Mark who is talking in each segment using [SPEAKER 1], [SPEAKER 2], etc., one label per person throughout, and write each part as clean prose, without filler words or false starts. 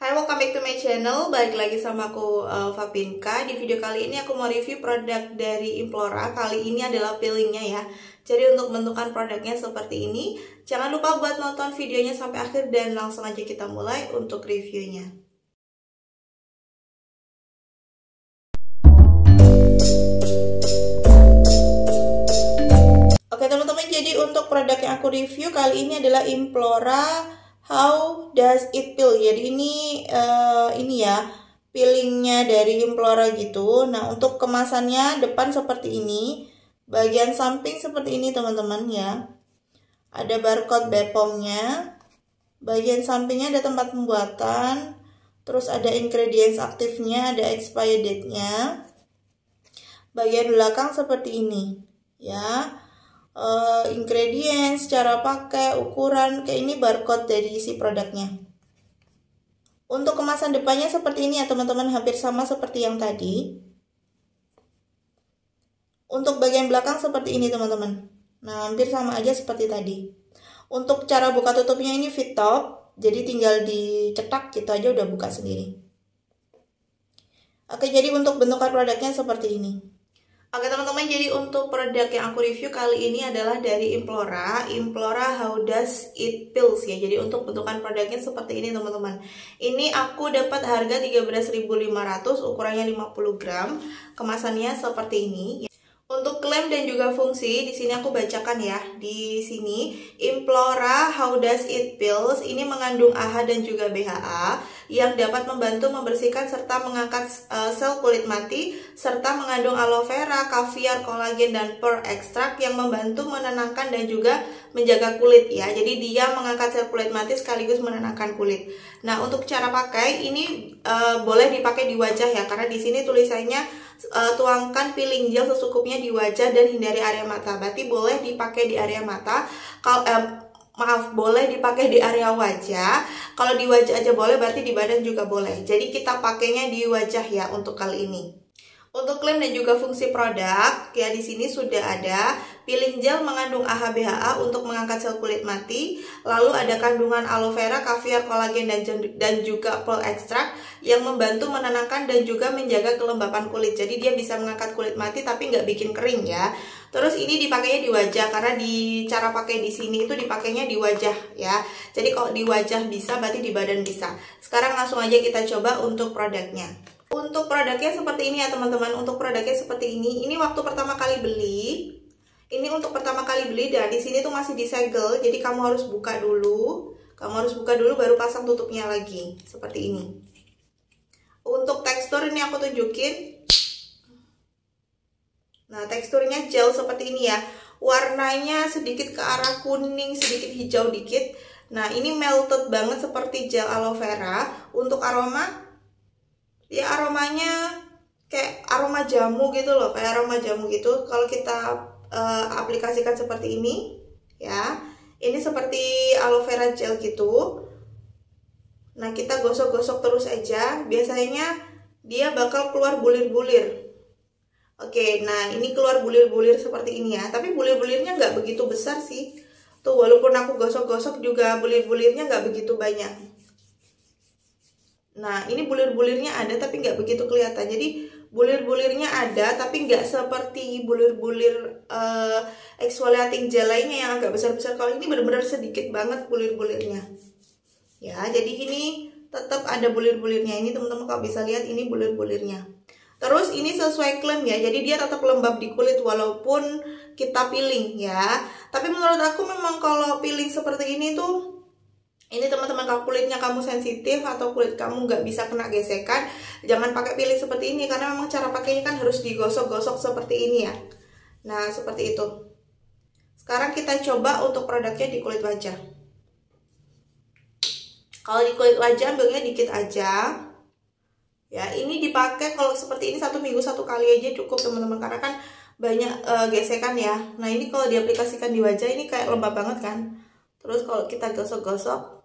[SPEAKER 1] Hai, welcome back to my channel. Balik lagi sama aku Fapinka. Di video kali ini aku mau review produk dari Implora. Kali ini adalah peelingnya ya. Jadi untuk bentukan produknya seperti ini. Jangan lupa buat nonton videonya sampai akhir dan langsung aja kita mulai untuk reviewnya. Oke teman-teman, jadi untuk produk yang aku review kali ini adalah Implora How Does It Peel. Jadi ini ya peelingnya dari Implora gitu. Nah untuk kemasannya depan seperti ini, bagian samping seperti ini teman-teman ya. Ada barcode BPOM-nya, bagian sampingnya ada tempat pembuatan, terus ada ingredients aktifnya, ada expiry date-nya. Bagian belakang seperti ini ya. Ingredients, cara pakai, ukuran, kayak ini barcode dari si produknya. Untuk kemasan depannya seperti ini ya teman-teman, hampir sama seperti yang tadi. Untuk bagian belakang seperti ini teman-teman. Nah hampir sama aja seperti tadi. Untuk cara buka tutupnya ini fit top, jadi tinggal dicetak gitu aja udah buka sendiri. Oke, jadi untuk bentukan produknya seperti ini. Oke teman-teman, jadi untuk produk yang aku review kali ini adalah dari Implora How Does It Peels ya. Jadi untuk bentukan produknya seperti ini teman-teman. Ini aku dapat harga 13.500, ukurannya 50 gram. Kemasannya seperti ini. Untuk klaim dan juga fungsi di sini aku bacakan ya. Di sini Implora How Does It Peels ini mengandung AHA dan juga BHA yang dapat membantu membersihkan serta mengangkat sel kulit mati, serta mengandung aloe vera, kaviar, kolagen dan pearl extract yang membantu menenangkan dan juga menjaga kulit ya. Jadi dia mengangkat sel kulit mati sekaligus menenangkan kulit. Nah, untuk cara pakai ini boleh dipakai di wajah ya, karena di sini tulisannya tuangkan peeling gel secukupnya di wajah dan hindari area mata. Berarti boleh dipakai di area mata. Boleh dipakai di area wajah. Kalau di wajah aja boleh, berarti di badan juga boleh. Jadi kita pakainya di wajah ya untuk kali ini. Untuk klaim dan juga fungsi produk ya, di sini sudah ada peeling gel mengandung AHA BHA untuk mengangkat sel kulit mati, lalu ada kandungan aloe vera, kaviar, kolagen dan juga pearl extract yang membantu menenangkan dan juga menjaga kelembapan kulit. Jadi dia bisa mengangkat kulit mati tapi nggak bikin kering ya. Terus ini dipakainya di wajah, karena di cara pakai di sini itu dipakainya di wajah ya. Jadi kalau di wajah bisa, berarti di badan bisa. Sekarang langsung aja kita coba untuk produknya. Untuk produknya seperti ini ya teman-teman. Untuk produknya seperti ini. Ini waktu pertama kali beli. Ini untuk pertama kali beli dan di sini tuh masih disegel. Jadi kamu harus buka dulu. Kamu harus buka dulu baru pasang tutupnya lagi. Seperti ini. Untuk tekstur ini aku tunjukin. Nah, teksturnya gel seperti ini ya. Warnanya sedikit ke arah kuning, sedikit hijau dikit. Nah, ini melted banget seperti gel aloe vera. Untuk aroma, ya aromanya kayak aroma jamu gitu loh, kayak aroma jamu gitu. Kalau kita aplikasikan seperti ini ya, ini seperti aloe vera gel gitu. Nah kita gosok-gosok terus aja, biasanya dia bakal keluar bulir-bulir. Oke, nah ini keluar bulir-bulir seperti ini ya, tapi bulir-bulirnya nggak begitu besar sih. Tuh walaupun aku gosok-gosok juga bulir-bulirnya nggak begitu banyak. Nah ini bulir-bulirnya ada tapi nggak begitu kelihatan. Jadi bulir-bulirnya ada tapi nggak seperti bulir-bulir exfoliating gel lainnya yang agak besar-besar. Kalau ini benar-benar sedikit banget bulir-bulirnya ya. Jadi ini tetap ada bulir-bulirnya. Ini teman-teman kalau bisa lihat ini bulir-bulirnya. Terus ini sesuai klaim ya, jadi dia tetap lembab di kulit walaupun kita peeling ya. Tapi menurut aku memang kalau peeling seperti ini tuh, ini teman-teman kalau kulitnya kamu sensitif atau kulit kamu nggak bisa kena gesekan, jangan pakai peeling seperti ini, karena memang cara pakainya kan harus digosok-gosok seperti ini ya. Nah seperti itu. Sekarang kita coba untuk produknya di kulit wajah. Kalau di kulit wajah ambilnya dikit aja ya. Ini dipakai kalau seperti ini 1 minggu 1 kali aja cukup teman-teman, karena kan banyak gesekan ya. Nah ini kalau diaplikasikan di wajah ini kayak lembab banget kan. Terus kalau kita gosok-gosok,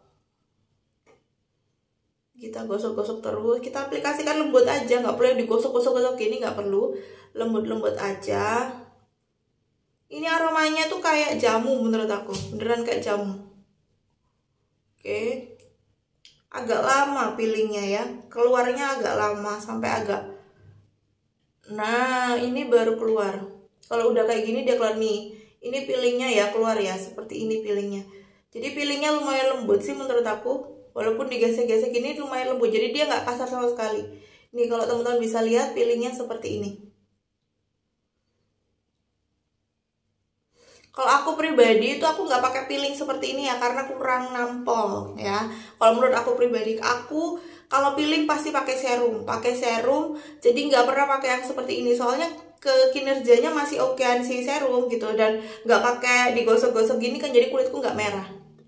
[SPEAKER 1] terus kita aplikasikan lembut aja, nggak perlu digosok-gosok gini, nggak perlu, lembut-lembut aja. Ini aromanya tuh kayak jamu menurut aku, beneran kayak jamu. Oke, agak lama peelingnya ya, keluarnya agak lama sampai agak, nah ini baru keluar. Kalau udah kayak gini dia keluar nih, ini peelingnya ya keluar ya, seperti ini peelingnya. Jadi peelingnya lumayan lembut sih menurut aku, walaupun digesek-gesek ini lumayan lembut, jadi dia nggak kasar sama sekali. Nih kalau teman-teman bisa lihat peelingnya seperti ini. Kalau aku pribadi itu aku nggak pakai peeling seperti ini ya, karena kurang nampol ya. Kalau menurut aku pribadi, aku kalau peeling pasti pakai serum. Jadi nggak pernah pakai yang seperti ini, soalnya kinerjanya masih okean si serum gitu, dan nggak pakai digosok-gosok gini kan, jadi kulitku nggak merah.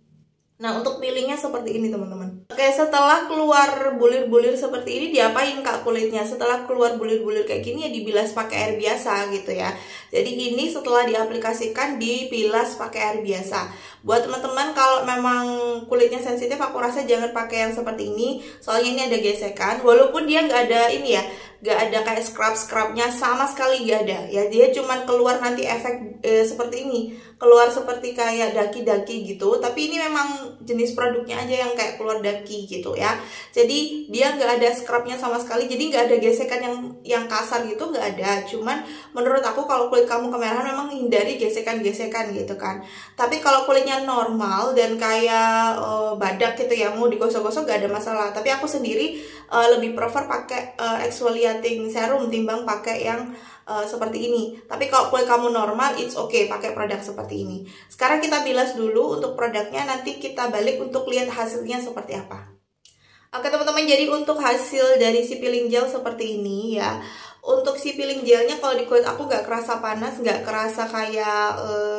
[SPEAKER 1] Nah untuk peelingnya seperti ini teman-teman. Oke, setelah keluar bulir-bulir seperti ini diapain kak kulitnya? Setelah keluar bulir-bulir kayak gini ya dibilas pakai air biasa gitu ya. Jadi ini setelah diaplikasikan dibilas pakai air biasa. Buat teman-teman kalau memang kulitnya sensitif, aku rasa jangan pakai yang seperti ini, soalnya ini ada gesekan. Walaupun dia nggak ada ini ya, nggak ada kayak scrub-scrubnya, sama sekali nggak ada ya. Dia cuman keluar nanti efek seperti ini, keluar seperti kayak daki-daki gitu. Tapi ini memang jenis produknya aja yang kayak keluar daki gitu ya. Jadi dia nggak ada scrubnya sama sekali, jadi nggak ada gesekan yang kasar gitu, nggak ada. Cuman menurut aku kalau kulit kamu kemerahan memang hindari gesekan-gesekan gitu kan. Tapi kalau kulitnya normal dan kayak badak gitu ya, mau digosok-gosok nggak ada masalah. Tapi aku sendiri lebih prefer pakai exfoliating serum timbang pakai yang seperti ini. Tapi kalau kulit kamu normal, it's okay pakai produk seperti ini. Sekarang kita bilas dulu untuk produknya, nanti kita balik untuk lihat hasilnya seperti apa. Oke teman-teman, jadi untuk hasil dari si peeling gel seperti ini ya. Untuk si peeling gelnya kalau di kulit aku nggak kerasa panas, nggak kerasa kayak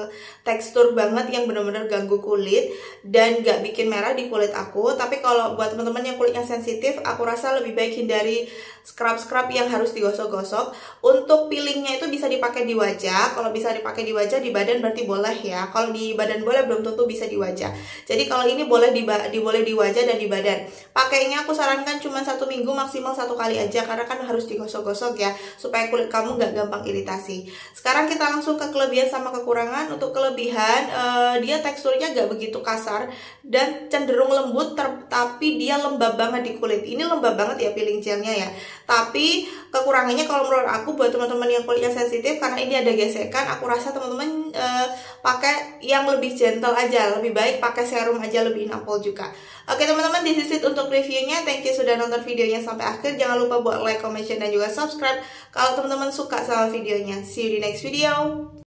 [SPEAKER 1] tekstur banget yang bener-bener ganggu kulit, dan nggak bikin merah di kulit aku. Tapi kalau buat teman-teman yang kulitnya sensitif, aku rasa lebih baik hindari scrub-scrub yang harus digosok-gosok. Untuk peelingnya itu bisa dipakai di wajah. Kalau bisa dipakai di wajah, di badan berarti boleh ya. Kalau di badan boleh, belum tentu bisa di wajah. Jadi kalau ini boleh di wajah dan di badan. Pakainya aku sarankan cuma 1 minggu, maksimal 1 kali aja, karena kan harus digosok-gosok ya, supaya kulit kamu nggak gampang iritasi. Sekarang kita langsung ke kelebihan sama kekurangan. Untuk kelebihan, dia teksturnya nggak begitu kasar dan cenderung lembut, tapi dia lembab banget di kulit. Ini lembab banget ya peeling gelnya ya. Tapi kekurangannya kalau menurut aku, buat teman-teman yang kulitnya sensitif, karena ini ada gesekan, aku rasa teman-teman pakai yang lebih gentle aja. Lebih baik pakai serum aja, lebih nampol juga. Oke teman-teman, this is it untuk reviewnya. Thank you sudah nonton videonya sampai akhir. Jangan lupa buat like, comment, share, dan juga subscribe kalau teman-teman suka sama videonya. See you di next video.